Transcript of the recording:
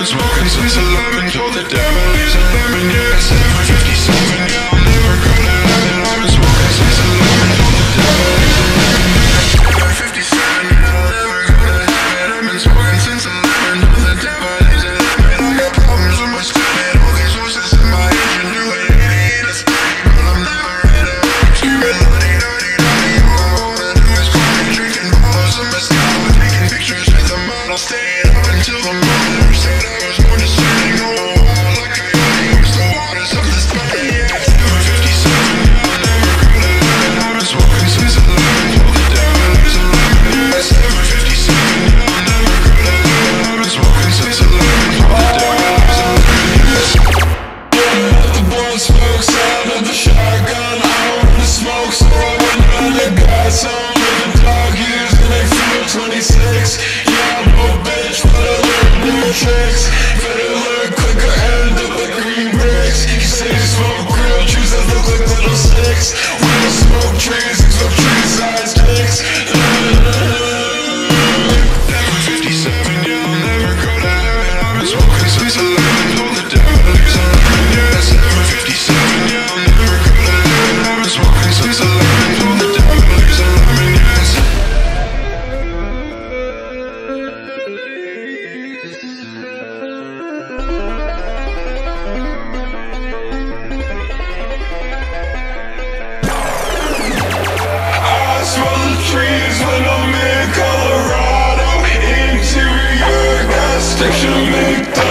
been smoking since 11. Told the devil he's a lemon, yeah, 757, yeah, I'll never go to heaven. I've been smoking since 11. Told the devil he's a lemon, yeah, 757, yeah, I'll never go to heaven. I've been smoking since 11. Told the devil he's a lemon. I got problems with my stomach, all these voices in my head. You knew it, 88 is steady, but I'm never ready. Screaming lordy, lordy, lordy. All I wanna do is call me, drinking bottles of mezcal, taking pictures with the model, staying up until the morning. Said I was born to sitting on a wall like a coyote was the waters of the sky. Yeah, 757, yeah, I'll never go to heaven. I've been smoking since 11. Told the devil he's a lemon, yeah, 757, yeah, I'll never go to heaven. I've been smoking since 11. Told the devil he's a lemon, yeah. Let the blunt smoke, sound of the shotgun. I don't wanna smoke, so I went down the gas. I'm with the dog years and they feel 26. Yeah, I'm no bitch, but I learned new tricks. Better learn quicker, end up like green bricks. You say you smoke grilled trees that look like little sticks. We don't smoke trees, we smoke tree-sized dicks. 757, yeah, I'll never go to heaven. I've been smoking since 11. Told the devil he's a lemon, yeah, 757, yeah, I'll never go to heaven. I've been smoking since 11. Told the devil he's a lemon, yeah. I smell the trees when I'm in Colorado. Interior gas station, make